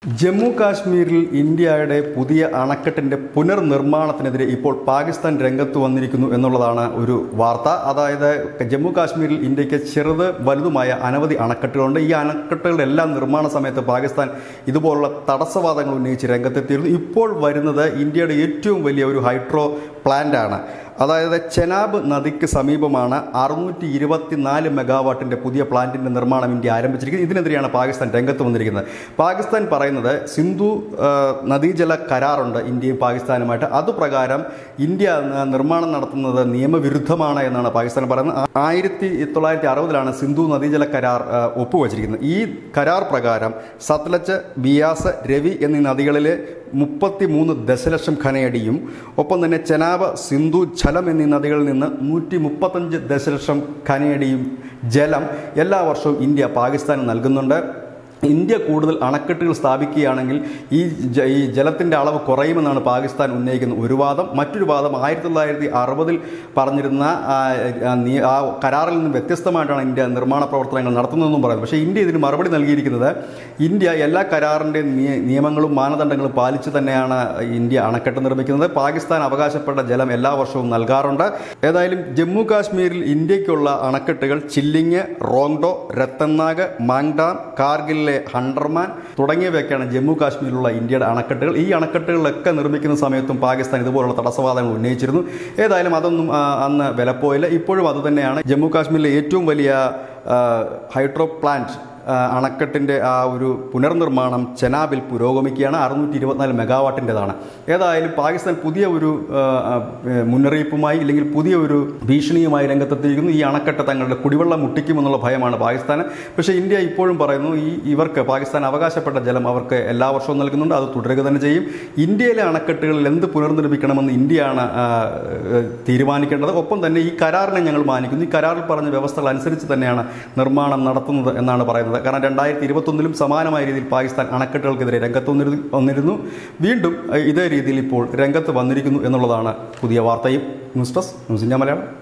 ജമ്മു കാശ്മീരിൽ ഇന്ത്യയുടെ പുതിയ അണക്കെട്ടിൻ്റെ പുനർനിർമ്മാണത്തിനെതിരെ ഇപ്പോൾ പാകിസ്ഥാൻ രംഗത്ത് വന്നിരിക്കുന്നു എന്നുള്ളതാണ് ഒരു വാർത്ത. അതായത് ജമ്മു കാശ്മീരിൽ ഇന്ത്യക്ക് ചെറുത് വലുതുമായ അനവധി അണക്കെട്ടുകളുണ്ട്. ഈ അണക്കെട്ടുകളുടെ എല്ലാം നിർമ്മാണ സമയത്ത് പാകിസ്ഥാൻ ഇതുപോലുള്ള തടസ്സവാദങ്ങൾ ഉന്നയിച്ച് രംഗത്തെത്തിയിരുന്നു. ഇപ്പോൾ വരുന്നത് ഇന്ത്യയുടെ ഏറ്റവും വലിയ ഒരു ഹൈഡ്രോ പ്ലാന്റ് ആണ്. അതായത് ചെനാബ് നദിക്ക് സമീപമാണ് 624 മെഗാവാട്ടിൻ്റെ പുതിയ പ്ലാന്റിൻ്റെ നിർമ്മാണം ഇന്ത്യ ആരംഭിച്ചിരിക്കുന്നത്. ഇതിനെതിരെയാണ് പാകിസ്ഥാൻ രംഗത്ത് വന്നിരിക്കുന്നത്. പാകിസ്ഥാൻ പറയുന്നത് സിന്ധു നദീജല കരാറുണ്ട് ഇന്ത്യയും പാകിസ്ഥാനുമായിട്ട്. അതുപ്രകാരം ഇന്ത്യ നിർമ്മാണം നടത്തുന്നത് നിയമവിരുദ്ധമാണ് എന്നാണ് പാകിസ്ഥാൻ പറയുന്നത്. 1960 സിന്ധു നദീജല കരാർ ഒപ്പുവച്ചിരിക്കുന്നത്. ഈ കരാർ പ്രകാരം സത്ലജ്, ബിയാസ്, രവി എന്നീ നദികളിലെ 33 ദശലക്ഷം ഖനയടിയും ഒപ്പം തന്നെ ചെനാബ്, സിന്ധു, ഝലം എന്നീ നദികളിൽ നിന്ന് 135 ദശലക്ഷം ഖനയടിയും ജലം എല്ലാ വർഷവും ഇന്ത്യ പാകിസ്ഥാന് നൽകുന്നുണ്ട്. ഇന്ത്യ കൂടുതൽ അണക്കെട്ടുകൾ സ്ഥാപിക്കുകയാണെങ്കിൽ ഈ ജലത്തിൻ്റെ അളവ് കുറയുമെന്നാണ് പാകിസ്ഥാൻ ഉന്നയിക്കുന്ന ഒരു വാദം. മറ്റൊരു വാദം 1960 പറഞ്ഞിരുന്ന ആ കരാറിൽ നിന്ന് വ്യത്യസ്തമായിട്ടാണ് ഇന്ത്യ നിർമ്മാണ പ്രവർത്തനങ്ങൾ നടത്തുന്നതെന്നും പറയുന്നത്. പക്ഷേ ഇന്ത്യ ഇതിന് മറുപടി നൽകിയിരിക്കുന്നത് ഇന്ത്യ എല്ലാ കരാറിൻ്റെ നിയമങ്ങളും മാനദണ്ഡങ്ങളും പാലിച്ച് തന്നെയാണ് ഇന്ത്യ അണക്കെട്ട് നിർമ്മിക്കുന്നത്. പാകിസ്ഥാൻ അവകാശപ്പെട്ട ജലം എല്ലാ വർഷവും നൽകാറുണ്ട്. ഏതായാലും ജമ്മു കാശ്മീരിൽ ഇന്ത്യക്കുള്ള അണക്കെട്ടുകൾ ചില്ലിങ്, റോങ്ഡോ, രത്തൻനാഗ്, മാങ്ഡാം, കാർഗിൽ, ഹണ്ടർമാൻ തുടങ്ങിയവയൊക്കെയാണ് ജമ്മു കാശ്മീരിലുള്ള ഇന്ത്യയുടെ അണക്കെട്ടുകൾ. ഈ അണക്കെട്ടുകളിലൊക്കെ നിർമ്മിക്കുന്ന സമയത്തും പാകിസ്ഥാൻ ഇതുപോലുള്ള തടസ്സവാദങ്ങൾ ഉന്നയിച്ചിരുന്നു. ഏതായാലും അതൊന്നും അന്ന് വിലപ്പോയില്ല. ഇപ്പോഴും അതുതന്നെയാണ്. ജമ്മു കാശ്മീരിലെ ഏറ്റവും വലിയ ഹൈഡ്രോ പ്ലാന്റ് അണക്കെട്ടിൻ്റെ ആ ഒരു പുനർനിർമ്മാണം ചെനാബിൽ പുരോഗമിക്കുകയാണ്. 624 മെഗാവാട്ടിൻ്റെതാണ്. ഏതായാലും പാകിസ്ഥാൻ പുതിയ ഒരു മുന്നറിയിപ്പുമായി ഇല്ലെങ്കിൽ പുതിയ ഒരു ഭീഷണിയുമായി രംഗത്തെത്തിയിരിക്കുന്നു. ഈ അണക്കെട്ട് തങ്ങളുടെ കുടിവെള്ളം മുട്ടിക്കുമെന്നുള്ള ഭയമാണ് പാകിസ്ഥാന്. പക്ഷേ ഇന്ത്യ ഇപ്പോഴും പറയുന്നു ഇവർക്ക് പാകിസ്ഥാൻ അവകാശപ്പെട്ട ജലം അവർക്ക് എല്ലാ വർഷവും നൽകുന്നുണ്ട്. അത് തുടരുക തന്നെ ചെയ്യും. ഇന്ത്യയിലെ അണക്കെട്ടുകളിൽ എന്ത് പുനർനിർമ്മിക്കണമെന്ന് ഇന്ത്യയാണ് തീരുമാനിക്കേണ്ടത്. ഒപ്പം തന്നെ ഈ കരാറിനെ ഞങ്ങൾ മാനിക്കുന്നു. ഈ കരാറിൽ പറഞ്ഞ വ്യവസ്ഥകൾ അനുസരിച്ച് തന്നെയാണ് നിർമ്മാണം നടത്തുന്നത് എന്നാണ് പറയുന്നത്. കാരണം 2021 സമാനമായ രീതിയിൽ പാകിസ്ഥാൻ അണക്കെട്ടുകൾക്കെതിരെ രംഗത്ത് വന്നിരുന്നു. വീണ്ടും ഇതേ രീതിയിൽ ഇപ്പോൾ രംഗത്ത് വന്നിരിക്കുന്നു എന്നുള്ളതാണ് പുതിയ വാർത്തയും. News desk, news India Malayalam.